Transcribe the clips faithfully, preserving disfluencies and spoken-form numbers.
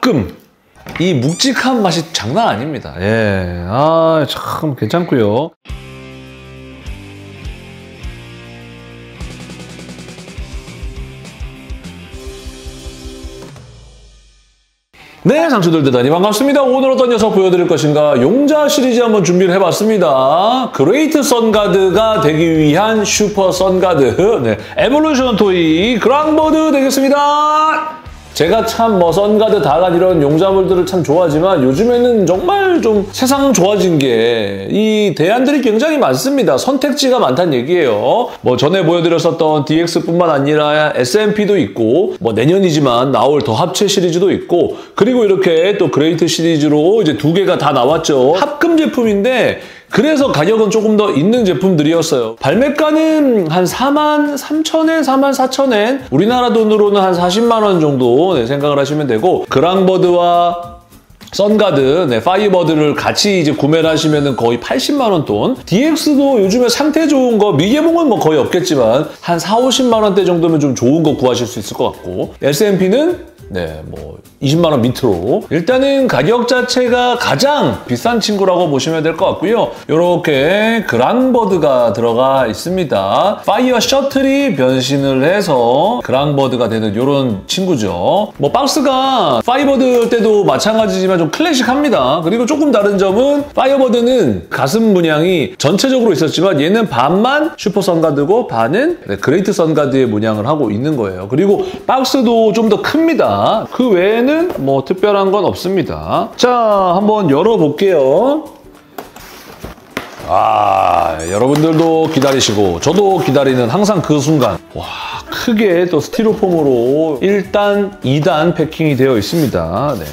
합금. 이 묵직한 맛이 장난 아닙니다. 예, 아, 참 괜찮고요. 네, 상추들 대단히 반갑습니다. 오늘 어떤 녀석 보여드릴 것인가? 용자 시리즈 한번 준비를 해봤습니다. 그레이트 선가드가 되기 위한 슈퍼 선가드. 네, 에볼루션 토이 그랑버드 되겠습니다. 제가 참 뭐 선가드, 다간 이런 용자물들을 참 좋아하지만 요즘에는 정말 좀 세상 좋아진 게 이 대안들이 굉장히 많습니다. 선택지가 많다는 얘기예요. 뭐 전에 보여드렸었던 디엑스뿐만 아니라 에스엠피도 있고 뭐 내년이지만 나올 더 합체 시리즈도 있고 그리고 이렇게 또 그레이트 시리즈로 이제 두 개가 다 나왔죠. 합금 제품인데 그래서 가격은 조금 더 있는 제품들이었어요. 발매가는 한 사만 삼천엔, 사만 사천엔, 우리나라 돈으로는 한 사십만 원 정도 네, 생각을 하시면 되고 그랑버드와 선가드, 네, 파이어버드를 같이 이제 구매를 하시면은 거의 팔십만 원 돈. 디엑스도 요즘에 상태 좋은 거, 미개봉은 뭐 거의 없겠지만 한 사오십만 원대 정도면 좀 좋은 거 구하실 수 있을 것 같고 에스엠피는 네, 뭐 이십만 원 밑으로 일단은 가격 자체가 가장 비싼 친구라고 보시면 될 것 같고요. 이렇게 그랑버드가 들어가 있습니다. 파이어 셔틀이 변신을 해서 그랑버드가 되는 이런 친구죠. 뭐 박스가 파이어버드 때도 마찬가지지만 좀 클래식합니다. 그리고 조금 다른 점은 파이어버드는 가슴 문양이 전체적으로 있었지만 얘는 반만 슈퍼 선가드고 반은 네, 그레이트 선가드의 문양을 하고 있는 거예요. 그리고 박스도 좀 더 큽니다. 그 외에는 뭐 특별한 건 없습니다. 자, 한번 열어볼게요. 아, 여러분들도 기다리시고 저도 기다리는 항상 그 순간. 와, 크게 또 스티로폼으로 일 단, 이 단 패킹이 되어 있습니다. 네.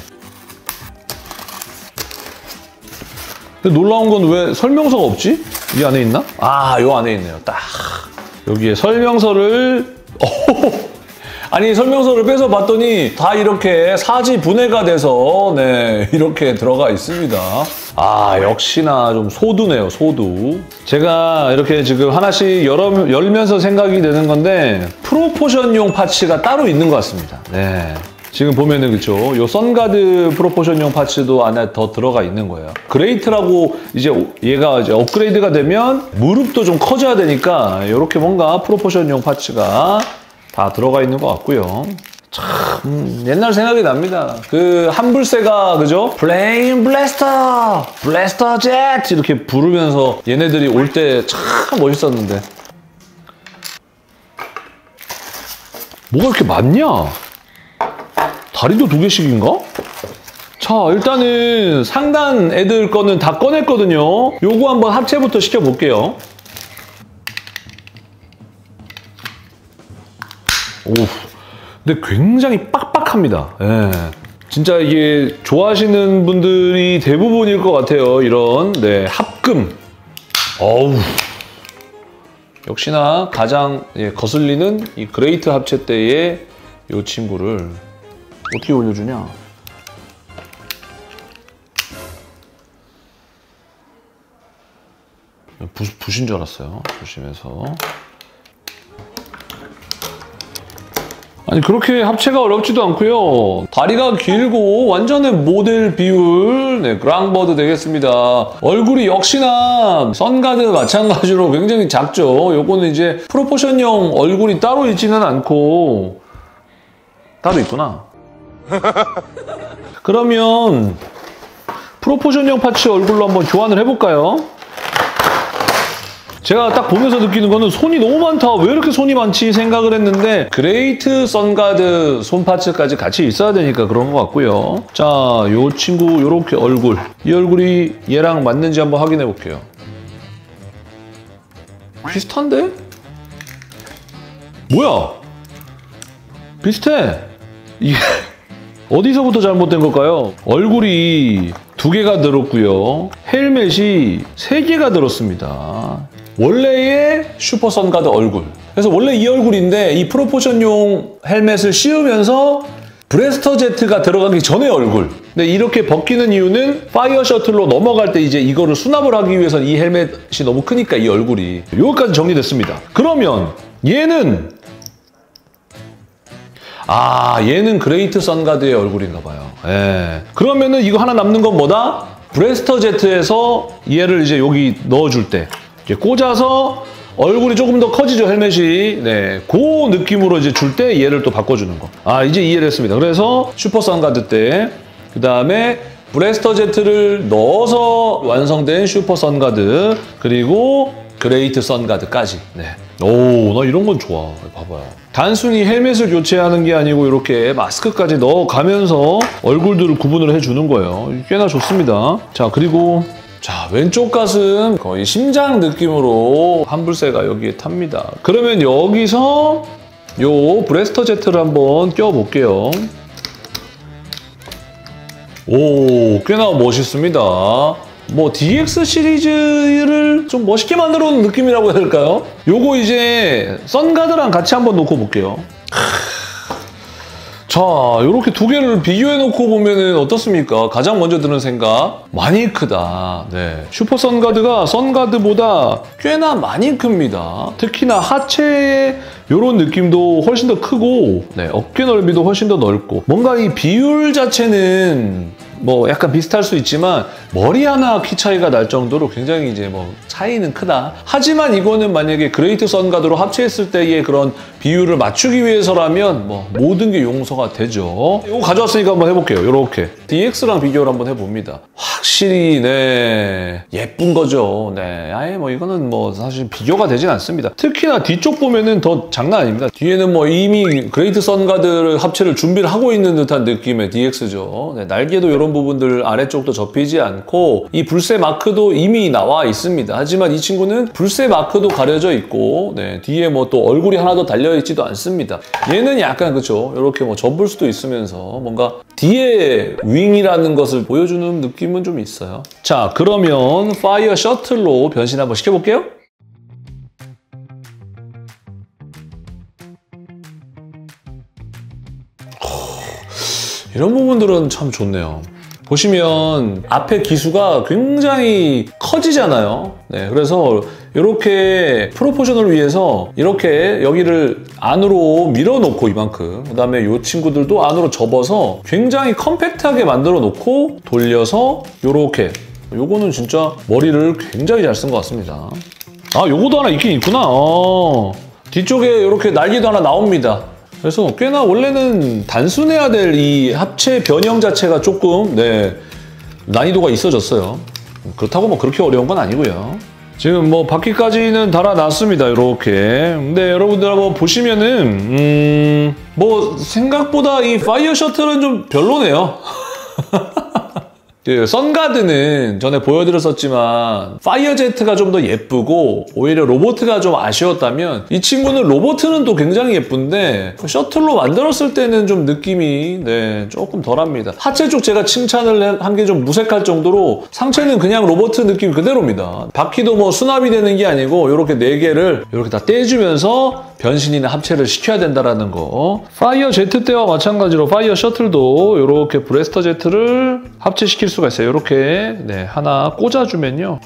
근데 놀라운 건 왜 설명서가 없지? 이 안에 있나? 아, 요 안에 있네요. 딱 여기에 설명서를 아니 설명서를 빼서 봤더니 다 이렇게 사지 분해가 돼서 네 이렇게 들어가 있습니다. 아, 역시나 좀 소두네요, 소두. 제가 이렇게 지금 하나씩 열어, 열면서 생각이 되는 건데 프로포션용 파츠가 따로 있는 것 같습니다. 네. 지금 보면은 그렇죠. 요 선가드 프로포션용 파츠도 안에 더 들어가 있는 거예요. 그레이트라고 이제 얘가 이제 업그레이드가 되면 무릎도 좀 커져야 되니까 이렇게 뭔가 프로포션용 파츠가 다 들어가 있는 것 같고요. 참 옛날 생각이 납니다. 그 한불세가 그죠? 플레인 블래스터! 블래스터 젯! 이렇게 부르면서 얘네들이 올 때 참 멋있었는데. 뭐가 이렇게 많냐? 다리도 두 개씩인가? 자, 일단은 상단 애들 거는 다 꺼냈거든요. 요거 한번 합체부터 시켜볼게요. 오, 근데 굉장히 빡빡합니다. 예. 진짜 이게 좋아하시는 분들이 대부분일 것 같아요. 이런 네 합금. 어우, 역시나 가장 예, 거슬리는 이 그레이트 합체 때의 이 친구를 어떻게 올려주냐? 부, 부신 줄 알았어요. 조심해서. 아니 그렇게 합체가 어렵지도 않고요. 다리가 길고 완전히 모델 비율 네, 그랑버드 되겠습니다. 얼굴이 역시나 선가드 마찬가지로 굉장히 작죠. 요거는 이제 프로포션용 얼굴이 따로 있지는 않고 따로 있구나. 그러면 프로포션용 파츠 얼굴로 한번 교환을 해볼까요? 제가 딱 보면서 느끼는 거는 손이 너무 많다. 왜 이렇게 손이 많지? 생각을 했는데 그레이트 선가드 손 파츠까지 같이 있어야 되니까 그런 것 같고요. 자, 요 친구 요렇게 얼굴. 이 얼굴이 얘랑 맞는지 한번 확인해 볼게요. 비슷한데? 뭐야? 비슷해. 이게 어디서부터 잘못된 걸까요? 얼굴이 두 개가 들었고요. 헬멧이 세 개가 들었습니다. 원래의 슈퍼 선가드 얼굴. 그래서 원래 이 얼굴인데 이 프로포션용 헬멧을 씌우면서 브레스터 제트가 들어가기 전의 얼굴. 근데 이렇게 벗기는 이유는 파이어 셔틀로 넘어갈 때 이제 이거를 수납을 하기 위해서는 이 헬멧이 너무 크니까 이 얼굴이. 여기까지 정리됐습니다. 그러면 얘는 아, 얘는 그레이트 선가드의 얼굴인가 봐요. 예. 그러면은 이거 하나 남는 건 뭐다? 브레스터 제트에서 얘를 이제 여기 넣어줄 때 이제 꽂아서 얼굴이 조금 더 커지죠, 헬멧이. 네, 그 느낌으로 이제 줄 때 얘를 또 바꿔주는 거. 아, 이제 이해를 했습니다. 그래서 슈퍼 선가드 때, 그 다음에 브레스터 제트를 넣어서 완성된 슈퍼 선가드, 그리고 그레이트 선가드까지. 네. 오, 나 이런 건 좋아. 봐봐요. 단순히 헬멧을 교체하는 게 아니고 이렇게 마스크까지 넣어가면서 얼굴들을 구분을 해주는 거예요. 꽤나 좋습니다. 자, 그리고 자, 왼쪽 가슴 거의 심장 느낌으로 환불새가 여기에 탑니다. 그러면 여기서 요 브레스터 제트를 한번 껴볼게요. 오, 꽤나 멋있습니다. 뭐 디엑스 시리즈를 좀 멋있게 만들어 놓은 느낌이라고 해야 될까요? 요거 이제 선가드랑 같이 한번 놓고 볼게요. 자, 이렇게 두 개를 비교해놓고 보면은 어떻습니까? 가장 먼저 드는 생각, 많이 크다. 네, 슈퍼 선가드가 선가드보다 꽤나 많이 큽니다. 특히나 하체의 이런 느낌도 훨씬 더 크고, 네, 어깨 넓이도 훨씬 더 넓고, 뭔가 이 비율 자체는 뭐 약간 비슷할 수 있지만 머리 하나 키 차이가 날 정도로 굉장히 이제 뭐 차이는 크다. 하지만 이거는 만약에 그레이트 선가드로 합체했을 때의 그런 비율을 맞추기 위해서라면 뭐 모든 게 용서가 되죠. 이거 가져왔으니까 한번 해볼게요. 이렇게 디엑스랑 비교를 한번 해봅니다. 확실히 네 예쁜 거죠. 네, 아예 뭐 이거는 뭐 사실 비교가 되진 않습니다. 특히나 뒤쪽 보면은 더 장난 아닙니다. 뒤에는 뭐 이미 그레이트 선가드 합체를 준비를 하고 있는 듯한 느낌의 디엑스죠. 네, 날개도 이런 부분들 아래쪽도 접히지 않고 이 불새 마크도 이미 나와 있습니다. 하지만 이 친구는 불새 마크도 가려져 있고, 네, 뒤에 뭐 또 얼굴이 하나 더 달려 있지도 않습니다. 얘는 약간 그쵸, 이렇게 뭐 접을 수도 있으면서 뭔가 뒤에 윙이라는 것을 보여주는 느낌은 좀 있어요. 자, 그러면 파이어 셔틀로 변신 한번 시켜볼게요. 이런 부분들은 참 좋네요. 보시면 앞에 기수가 굉장히 커지잖아요. 네, 그래서 이렇게 프로포션을 위해서 이렇게 여기를 안으로 밀어놓고 이만큼, 그 다음에 이 친구들도 안으로 접어서 굉장히 컴팩트하게 만들어 놓고 돌려서 이렇게, 요거는 진짜 머리를 굉장히 잘 쓴 것 같습니다. 아, 요거도 하나 있긴 있구나. 어, 뒤쪽에 이렇게 날개도 하나 나옵니다. 그래서 꽤나 원래는 단순해야 될 이 합체 변형 자체가 조금 네 난이도가 있어졌어요. 그렇다고 뭐 그렇게 어려운 건 아니고요. 지금 뭐 바퀴까지는 달아놨습니다. 이렇게. 근데 여러분들 한번 보시면은 음, 뭐 생각보다 이 파이어 셔틀은 좀 별로네요. 그 선가드는 전에 보여드렸었지만 파이어 제트가 좀 더 예쁘고 오히려 로보트가 좀 아쉬웠다면, 이 친구는 로보트는 또 굉장히 예쁜데 셔틀로 만들었을 때는 좀 느낌이 네 조금 덜합니다. 하체 쪽 제가 칭찬을 한 게 좀 무색할 정도로 상체는 그냥 로보트 느낌 그대로입니다. 바퀴도 뭐 수납이 되는 게 아니고 이렇게 네 개를 이렇게 다 떼주면서 변신이나 합체를 시켜야 된다라는 거. 파이어 제트 때와 마찬가지로 파이어 셔틀도 이렇게 브레스터 제트를 합체시킬 수가 있어요. 이렇게 네, 하나 꽂아주면요.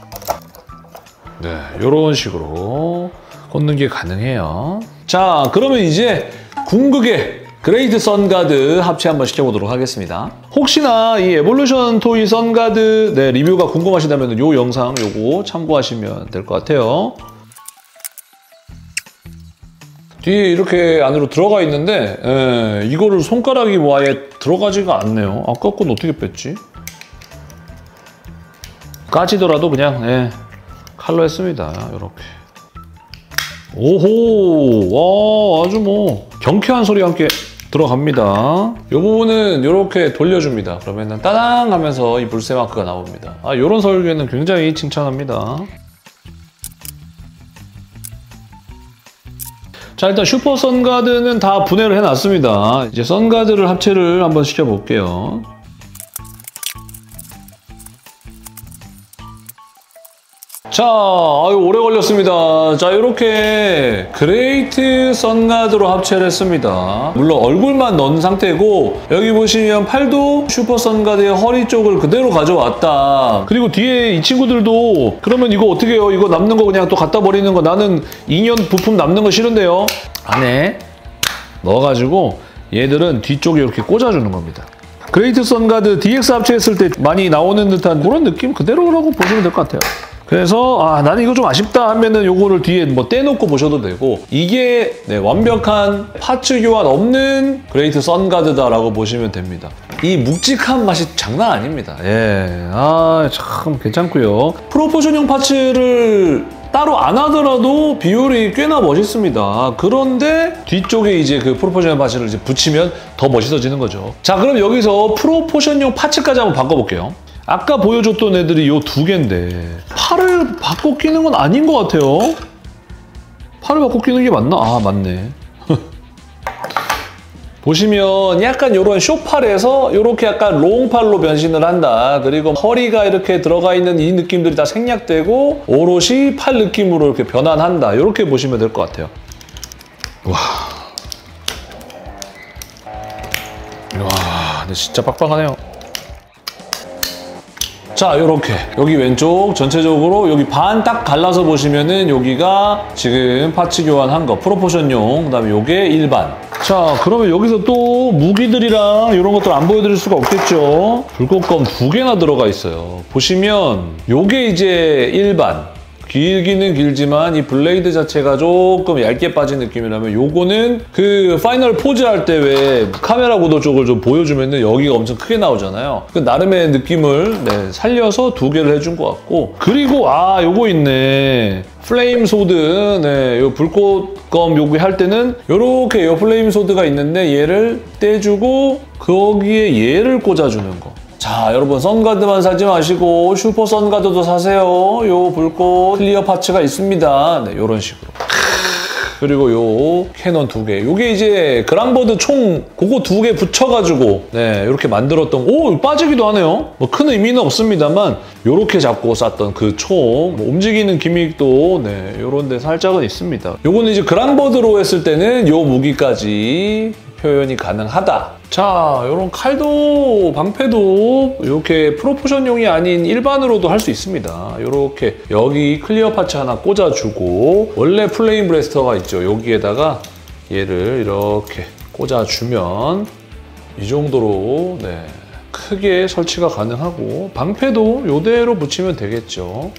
네, 이런 식으로 꽂는 게 가능해요. 자, 그러면 이제 궁극의 그레이트 선가드 합체 한번 시켜보도록 하겠습니다. 혹시나 이 에볼루션 토이 선가드 네, 리뷰가 궁금하시다면 이 영상 요거 참고하시면 될 것 같아요. 뒤에 이렇게 안으로 들어가 있는데 에, 이거를 손가락이 뭐 아예 들어가지가 않네요. 아까 건 어떻게 뺐지? 까지더라도 그냥 예, 칼로 했습니다. 이렇게. 오호, 와, 아주 뭐 경쾌한 소리와 함께 들어갑니다. 이 부분은 이렇게 돌려줍니다. 그러면 따당 하면서 이 불새 마크가 나옵니다. 아, 이런 설계는 굉장히 칭찬합니다. 자, 일단 슈퍼 선가드는 다 분해를 해놨습니다. 이제 선가드를 합체를 한번 시켜볼게요. 자, 아유, 오래 걸렸습니다. 자, 이렇게 그레이트 선가드로 합체를 했습니다. 물론 얼굴만 넣은 상태고, 여기 보시면 팔도 슈퍼 선가드의 허리 쪽을 그대로 가져왔다. 그리고 뒤에 이 친구들도 그러면 이거 어떻게 해요? 이거 남는 거 그냥 또 갖다 버리는 거, 나는 인연 부품 남는 거 싫은데요. 안에 넣어가지고 얘들은 뒤쪽에 이렇게 꽂아주는 겁니다. 그레이트 선가드 디엑스 합체했을 때 많이 나오는 듯한 그런 느낌 그대로라고 보시면 될 것 같아요. 그래서 아 나는 이거 좀 아쉽다 하면은 요거를 뒤에 뭐 떼놓고 보셔도 되고 이게 네, 완벽한 파츠 교환 없는 그레이트 선가드다라고 보시면 됩니다. 이 묵직한 맛이 장난 아닙니다. 예, 아 참 괜찮고요. 프로포션형 파츠를 따로 안 하더라도 비율이 꽤나 멋있습니다. 그런데 뒤쪽에 이제 그 프로포션형 파츠를 이제 붙이면 더 멋있어지는 거죠. 자, 그럼 여기서 프로포션용 파츠까지 한번 바꿔볼게요. 아까 보여줬던 애들이 요 두 개인데 팔을 바꿔 끼는 건 아닌 것 같아요. 팔을 바꿔 끼는 게 맞나? 아, 맞네. 보시면 약간 이런 쇼팔에서 이렇게 약간 롱팔로 변신을 한다. 그리고 허리가 이렇게 들어가 있는 이 느낌들이 다 생략되고 오롯이 팔 느낌으로 이렇게 변환한다. 이렇게 보시면 될 것 같아요. 와, 와, 근데 진짜 빡빡하네요. 자, 요렇게 여기 왼쪽 전체적으로 여기 반 딱 갈라서 보시면은 여기가 지금 파츠 교환한 거 프로포션용, 그다음에 요게 일반. 자, 그러면 여기서 또 무기들이랑 이런 것들 안 보여드릴 수가 없겠죠. 불꽃검 두 개나 들어가 있어요. 보시면 요게 이제 일반. 길기는 길지만 이 블레이드 자체가 조금 얇게 빠진 느낌이라면 요거는 그 파이널 포즈 할 때 왜 카메라 구도 쪽을 좀 보여주면은 여기가 엄청 크게 나오잖아요. 그 나름의 느낌을 네, 살려서 두 개를 해준 것 같고, 그리고 아 요거 있네. 플레임 소드, 네, 요 불꽃검 요기 할 때는 요렇게 요 플레임 소드가 있는데 얘를 떼주고 거기에 얘를 꽂아주는 거. 자, 여러분 선가드만 사지 마시고 슈퍼 선가드도 사세요. 요 불꽃 클리어 파츠가 있습니다. 네, 요런 식으로. 그리고 요 캐논 두 개. 요게 이제 그랑버드 총 그거 두 개 붙여가지고 네, 이렇게 만들었던, 오, 빠지기도 하네요. 뭐 큰 의미는 없습니다만 요렇게 잡고 쐈던 그 총, 뭐 움직이는 기믹도 네, 요런 데 살짝은 있습니다. 요거는 이제 그랑버드로 했을 때는 요 무기까지 표현이 가능하다. 자, 요런 칼도 방패도 이렇게 프로포션용이 아닌 일반으로도 할 수 있습니다. 이렇게 여기 클리어 파츠 하나 꽂아주고 원래 플레임 브레스터가 있죠. 여기에다가 얘를 이렇게 꽂아주면 이 정도로 네, 크게 설치가 가능하고 방패도 이대로 붙이면 되겠죠.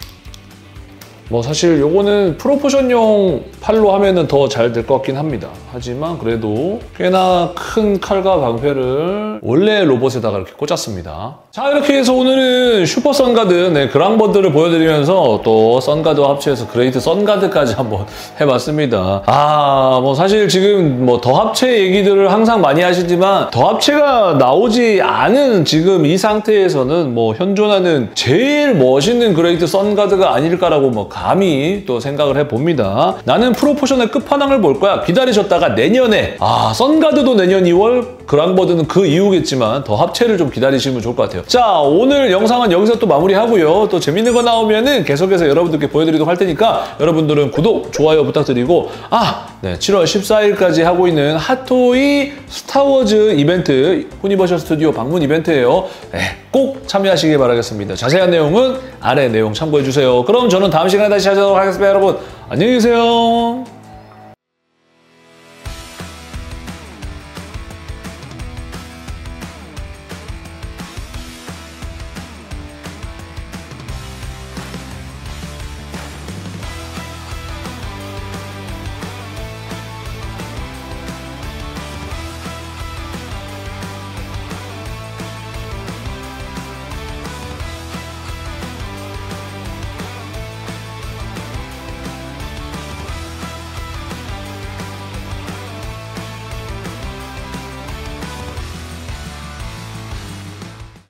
뭐 사실 요거는 프로포션용 팔로 하면은 더 잘 될 것 같긴 합니다. 하지만 그래도 꽤나 큰 칼과 방패를 원래 로봇에다가 이렇게 꽂았습니다. 자, 이렇게 해서 오늘은 슈퍼 선가드, 네, 그랑버드를 보여드리면서 또 선가드와 합체해서 그레이트 선가드까지 한번 해봤습니다. 아, 뭐 사실 지금 뭐 더 합체 얘기들을 항상 많이 하시지만 더 합체가 나오지 않은 지금 이 상태에서는 뭐 현존하는 제일 멋있는 그레이트 선가드가 아닐까라고 뭐 감히 또 생각을 해봅니다. 나는 프로포션의 끝판왕을 볼 거야. 기다리셨다가 내년에, 아, 선가드도 내년 이월, 그랑버드는 그 이후겠지만 더 합체를 좀 기다리시면 좋을 것 같아요. 자, 오늘 영상은 여기서 또 마무리하고요. 또 재밌는 거 나오면은 계속해서 여러분들께 보여드리도록 할 테니까 여러분들은 구독, 좋아요 부탁드리고, 아, 네, 칠월 십사일까지 하고 있는 핫토이 스타워즈 이벤트, 유니버셜 스튜디오 방문 이벤트예요. 네, 꼭 참여하시길 바라겠습니다. 자세한 내용은 아래 내용 참고해주세요. 그럼 저는 다음 시간에 다시 찾아오도록 하겠습니다. 여러분, 안녕히 계세요.